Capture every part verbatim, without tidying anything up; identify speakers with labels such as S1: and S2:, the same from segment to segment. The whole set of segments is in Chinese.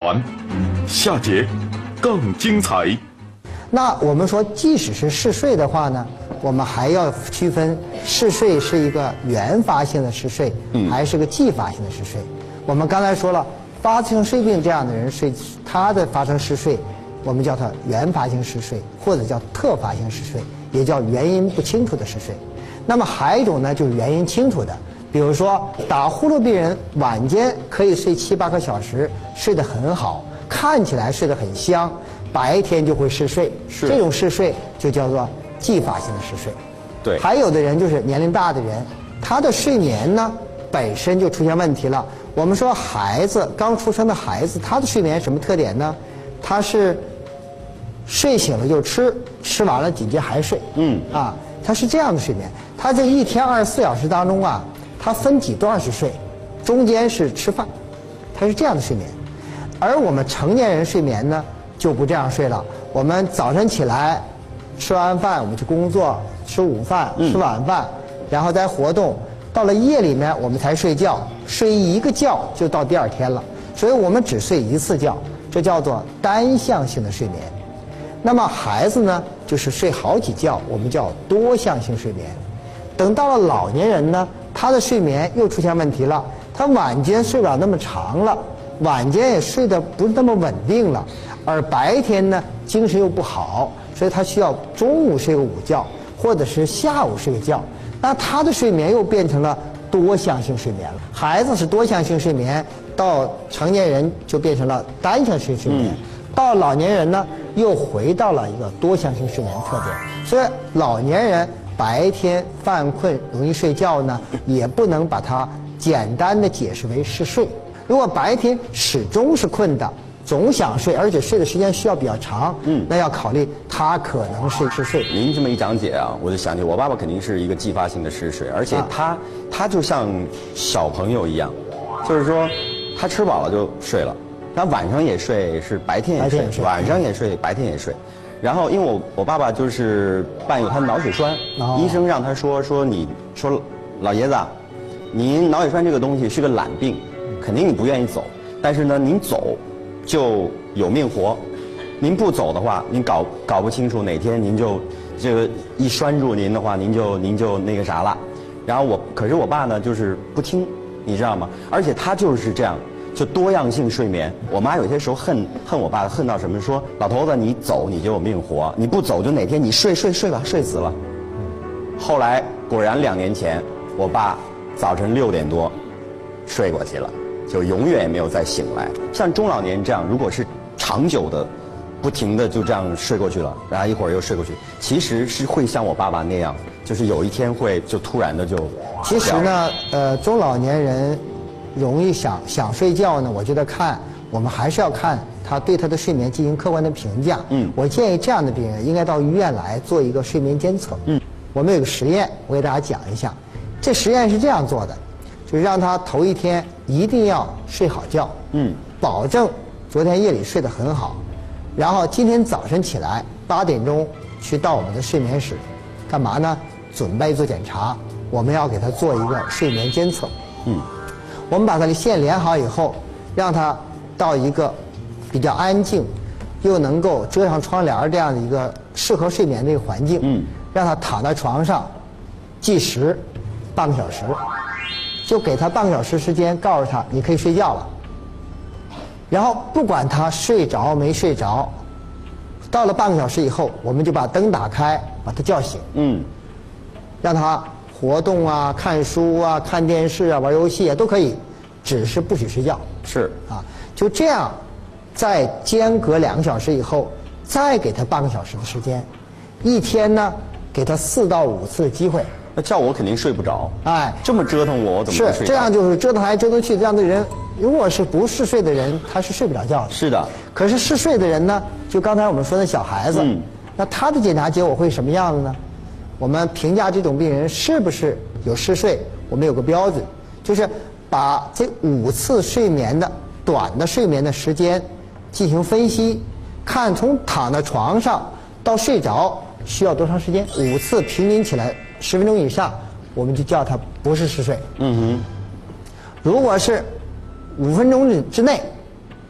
S1: 完，下节更精彩。
S2: 那我们说，即使是嗜睡的话呢，我们还要区分嗜睡是一个原发性的嗜睡，嗯、还是个继发性的嗜睡。我们刚才说了，发生睡病这样的人睡，他的发生嗜睡，我们叫它原发性嗜睡，或者叫特发性嗜睡，也叫原因不清楚的嗜睡。那么还有一种呢，就是原因清楚的，比如说打呼噜病人晚间可以睡七八个小时，睡得很好，看起来睡得很香。白天就会嗜睡，这种嗜睡就叫做继发性的嗜睡。
S1: 对，
S2: 还有的人就是年龄大的人，他的睡眠呢本身就出现问题了。我们说孩子刚出生的孩子，他的睡眠什么特点呢？他是睡醒了就吃，吃完了紧接还睡。嗯，啊，他是这样的睡眠。他这一天二十四小时当中啊，他分几段是睡，中间是吃饭，他是这样的睡眠。而我们成年人睡眠呢？就不这样睡了。我们早晨起来，吃完饭我们去工作，吃午饭，吃晚饭，嗯、然后再活动。到了夜里面我们才睡觉，睡一个觉就到第二天了。所以我们只睡一次觉，这叫做单向性的睡眠。那么孩子呢，就是睡好几觉，我们叫多项性睡眠。等到了老年人呢，他的睡眠又出现问题了，他晚间睡不了那么长了，晚间也睡得不是那么稳定了。而白天呢，精神又不好，所以他需要中午睡个午觉，或者是下午睡个觉。那他的睡眠又变成了多项性睡眠了。孩子是多项性睡眠，到成年人就变成了单项性睡眠，嗯、到老年人呢，又回到了一个多项性睡眠特点。所以老年人白天犯困容易睡觉呢，也不能把它简单的解释为嗜睡。如果白天始终是困的，总想睡，而且睡的时间需要比较长，嗯，那要考虑他可能是嗜睡。
S3: 您这么一讲解啊，我就想起我爸爸肯定是一个继发性的嗜睡，而且他、啊、他就像小朋友一样，就是说他吃饱了就睡了，他晚上也睡，是白天也睡，也睡晚上也睡，白天也睡。然后因为我我爸爸就是伴有他脑血栓，哦、医生让他说说你说老爷子，您脑血栓这个东西是个懒病，肯定你不愿意走，但是呢您走就有命活，您不走的话，您搞搞不清楚哪天您就这个一拴住您的话，您就您就那个啥了。然后我可是我爸呢，就是不听，你知道吗？而且他就是这样，就多样性睡眠。我妈有些时候恨恨我爸，恨到什么？说老头子你走你就有命活，你不走就哪天你睡睡睡吧，睡死了。后来果然两年前，我爸早晨六点多睡过去了。就永远也没有再醒来。像中老年这样，如果是长久的、不停的就这样睡过去了，然后一会儿又睡过去，其实是会像我爸爸那样，就是有一天会就突然的就。
S2: 其实呢，呃，中老年人容易想想睡觉呢，我觉得看我们还是要看他对他的睡眠进行客观的评价。嗯，我建议这样的病人应该到医院来做一个睡眠监测。嗯，我们有个实验，我给大家讲一下。这实验是这样做的。就是让他头一天一定要睡好觉，嗯，保证昨天夜里睡得很好，然后今天早晨起来八点钟去到我们的睡眠室，干嘛呢？准备做检查，我们要给他做一个睡眠监测，嗯，我们把他的线连好以后，让他到一个比较安静，又能够遮上窗帘这样的一个适合睡眠的一个环境，嗯，让他躺在床上计时半个小时。就给他半个小时时间，告诉他你可以睡觉了。然后不管他睡着没睡着，到了半个小时以后，我们就把灯打开，把他叫醒，嗯，让他活动啊、看书啊、看电视啊、玩游戏啊都可以，只是不许睡觉。
S3: 是
S2: 啊，就这样，在间隔两个小时以后，再给他半个小时的时间，一天呢给他四到五次的机会。
S3: 那叫我肯定睡不着，哎，这么折腾我，我怎么会睡着？
S2: 是这样，就是折腾来折腾去，这样的人，如果是不嗜睡的人，他是睡不了觉的。
S3: 是的。
S2: 可是嗜睡的人呢，就刚才我们说的小孩子，嗯，那他的检查结果会什么样子呢？我们评价这种病人是不是有嗜睡，我们有个标准，就是把这五次睡眠的短的睡眠的时间进行分析，看从躺在床上到睡着需要多长时间，五次平均起来十分钟以上，我们就叫它不是嗜睡。嗯哼。如果是五分钟之内，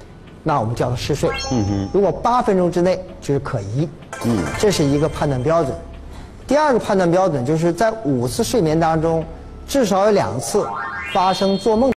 S2: 那我们叫做嗜睡。
S3: 嗯哼。
S2: 如果八分钟之内就是可疑。
S3: 嗯。
S2: 这是一个判断标准。第二个判断标准就是在五次睡眠当中，至少有两次发生做梦。